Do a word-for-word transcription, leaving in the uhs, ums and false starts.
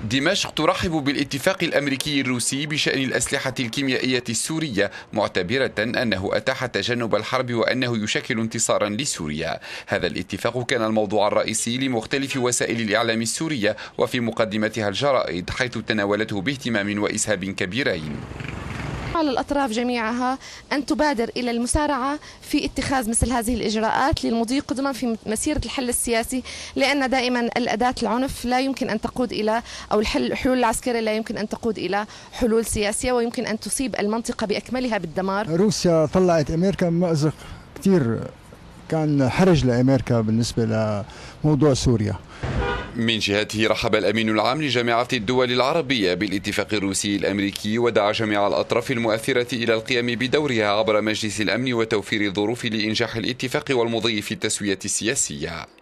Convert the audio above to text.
دمشق ترحب بالاتفاق الأمريكي الروسي بشأن الأسلحة الكيميائية السورية، معتبرة أنه أتاح تجنب الحرب وأنه يشكل انتصارا لسوريا. هذا الاتفاق كان الموضوع الرئيسي لمختلف وسائل الإعلام السورية وفي مقدمتها الجرائد، حيث تناولته باهتمام وإسهاب كبيرين. على الأطراف جميعها أن تبادر إلى المسارعة في اتخاذ مثل هذه الإجراءات للمضي قدما في مسيرة الحل السياسي، لأن دائما الأداة العنف لا يمكن أن تقود إلى أو الحل الحلول العسكرية لا يمكن أن تقود إلى حلول سياسية، ويمكن أن تصيب المنطقة بأكملها بالدمار. روسيا طلعت أمريكا مأزق كثير، كان حرج لأمريكا بالنسبة لموضوع سوريا. من جهته رحب الأمين العام لجامعة الدول العربية بالاتفاق الروسي الأمريكي، ودعا جميع الأطراف المؤثرة إلى القيام بدورها عبر مجلس الأمن وتوفير الظروف لإنجاح الاتفاق والمضي في التسوية السياسية.